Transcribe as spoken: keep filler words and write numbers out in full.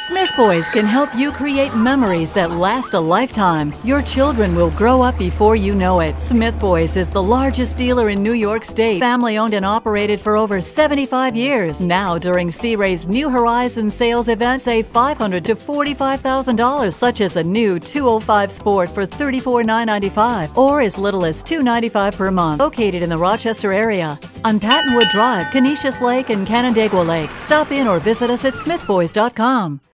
Smith Boys can help you create memories that last a lifetime. Your children will grow up before you know it. Smith Boys is the largest dealer in New York State, family owned and operated for over seventy-five years. Now, during Sea Ray's New Horizons sales event, save five hundred dollars to forty-five thousand dollars, such as a new two oh five Sport for thirty-four thousand nine hundred ninety-five dollars or as little as two hundred ninety-five dollars per month. Located in the Rochester area on Pattonwood Drive, Canisius Lake, and Canandaigua Lake. Stop in or visit us at smith boys dot com.